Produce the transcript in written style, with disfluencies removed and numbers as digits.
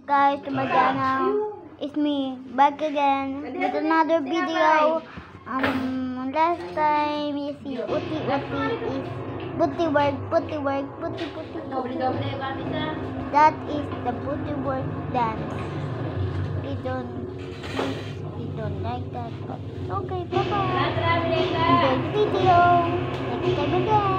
guys, Madana. It's me back again with another video. Last time you see Uti is Puti work. That is the Puti work dance. We don't like that, but okay, bye bye. Enjoy the video. Next time again.